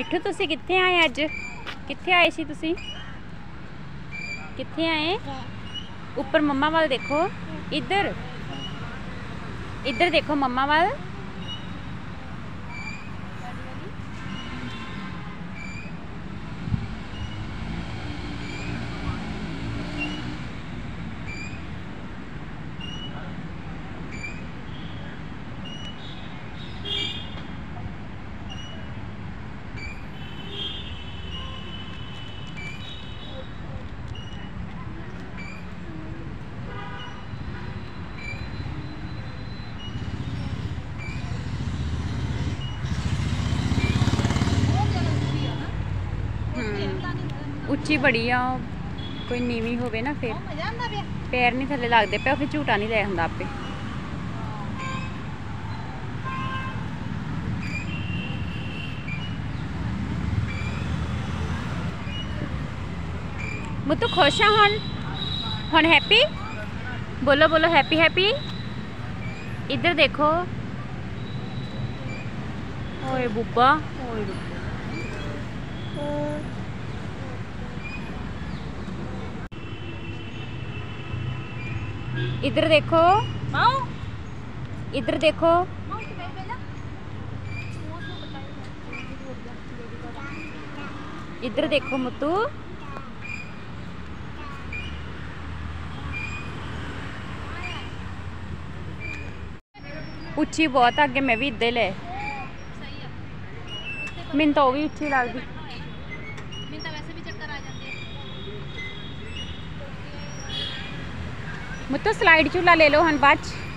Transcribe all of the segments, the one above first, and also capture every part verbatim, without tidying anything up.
मिठू तुसी कित्थे आए अज? कित्थे आए सी तुसी? कित्थे आए? ऊपर मम्मा वाल देखो, इधर इधर देखो मम्मा वाल। उच्ची बड़ी आ, कोई नीवी होवे ना फिर पैर नहीं थले लगते पे, फिर झूटा नहीं ले हुंदा आपे। मुत्तू खुश है हुन? हुन हैप्पी? बोलो बोलो हैप्पी हैप्पी। इधर देखो। ओए बुब्बा, ओए बुब्बा। इधर देखो, इधर देखो। इधर देखो मुत्तू। उच्ची बहुत अगे, मैं भी इधर ले मैंने तो भी उच्ची लगती। मुत्तू स्लाइड झूला ले लो हन बाद।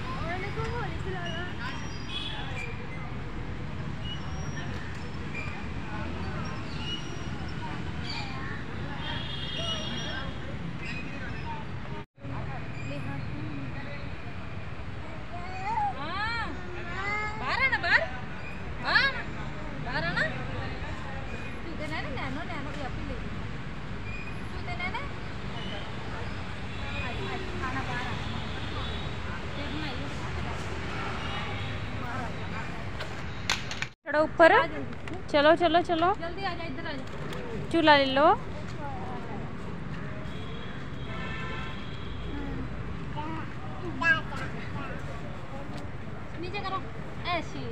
ऊपर चलो चलो चलो, जल्दी आ जा, इधर आ जा। झूला ले लो। नीचे करो ऐसी।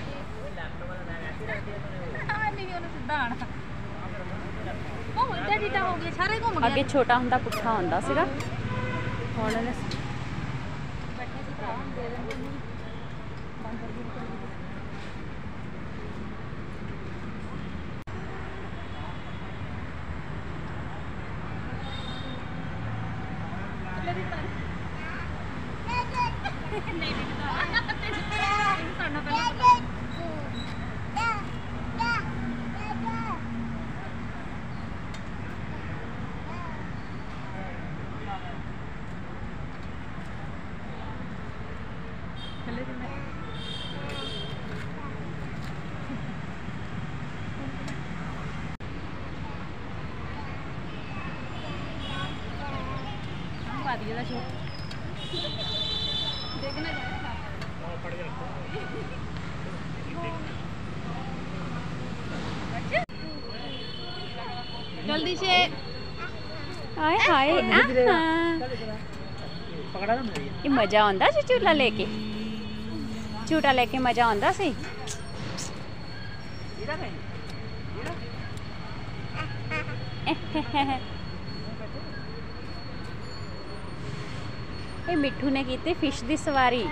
नहीं ਉਹਨੂੰ ਸਿੱਧਾ ਆਣਾ। ਉਹ ਇੱਡਾ ਡੀਟਾ ਹੋ ਗਿਆ, ਸਾਰੇ ਘੁੰਮ ਗਿਆ। ਅੱਗੇ ਛੋਟਾ ਹੁੰਦਾ ਪੁੱਠਾ ਹੁੰਦਾ ਸੀਗਾ, ਹੁਣ ਇਹਨੇ ਬੈਠੇ ਸੀ ਭਰਾ ਦੇ ਦਿੰਦੇ ਨੇ। नहीं देखना जल्दी से। हाय हाय, ये मजा आंदा सी झूला लेके, झूटा लेके मजा आंदा सी। ये मिठू ने की फिश की सवारी।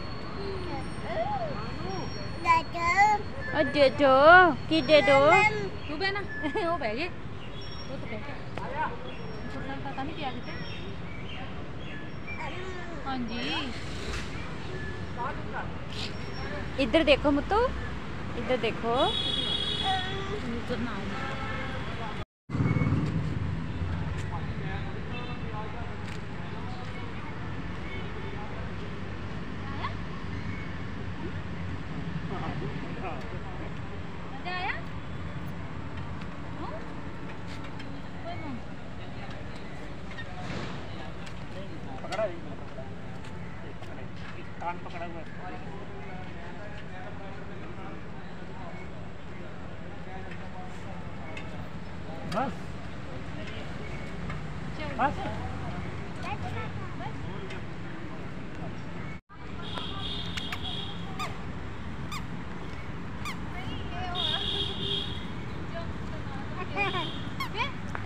दे दो की दे दो। तू बह ना, वो बह गए, वो तो पता नहीं क्या किते। हाँ जी, इधर देखो मुत्तू, इधर देखो। इधर ना कान पकड़ा हुआ है।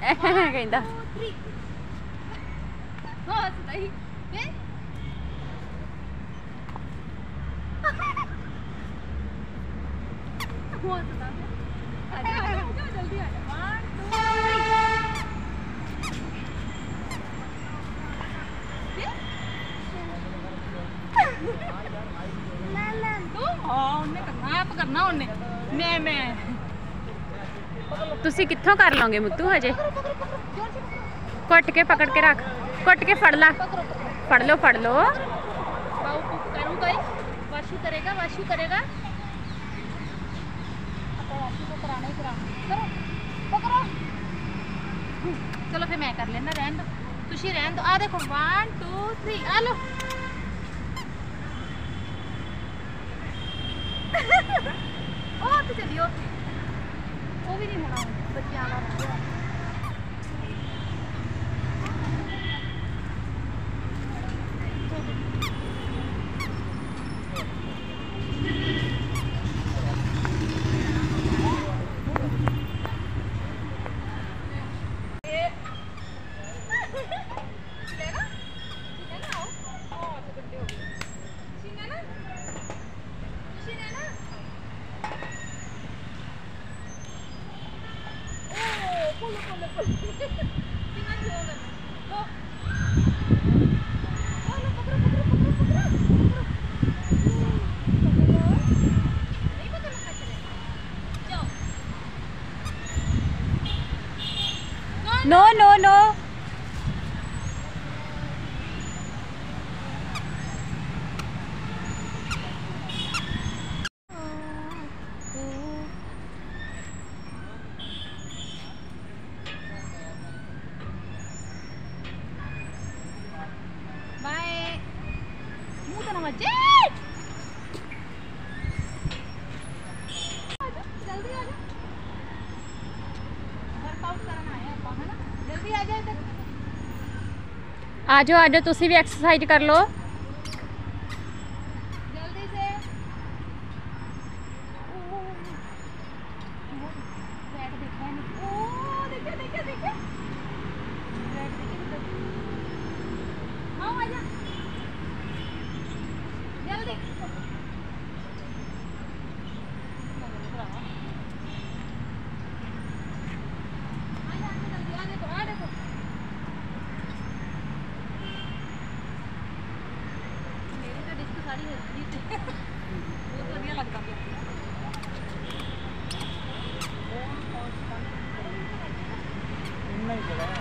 ਕਹਿੰਦਾ ਹੱਸਦਾ ਹੀ ਵੇ ਹੱਸਦਾ ਆ ਜਾ ਆ ਜਾ ਜਲਦੀ ਆ ਜਾ one two ला ला तू हां ਉਹਨੇ ਕਰਨਾ ਆਪ ਕਰਨਾ ਉਹਨੇ ਮੈਂ ਮੈਂ ਤੁਸੀਂ ਕਿੱਥੋਂ ਕਰ ਲਓਗੇ ਮੁੱਤੂ ਹਜੇ ਕੁੱਟ ਕੇ ਪਕੜ ਕੇ ਰੱਖ ਕੁੱਟ ਕੇ ਫੜ ਲਾ ਫੜ ਲਓ ਫੜ ਲਓ बाबू कुक करूंगा ही वाशु करेगा वाशु करेगा वाशु को कराना ही कराना करो पकड़ो चलो फिर मैं कर लेना रहन दो तुसी रहन दो आ देखो वन टू थ्री आ लो ओ तो चलियो वो भी नहीं होना बच्चे आना नो नो नो बाय मुंह तो ना मचे जल्दी आ जा वर्कआउट करना है अपन है ना जल्दी आ जाए तक आ जाओ आ जाओ तुसी भी एक्सरसाइज कर लो जल्दी से बैठ देखा है नहीं ओ देखिए देखिए देखिए बैठ देखिए आओ आ जा जल्दी नहीं चला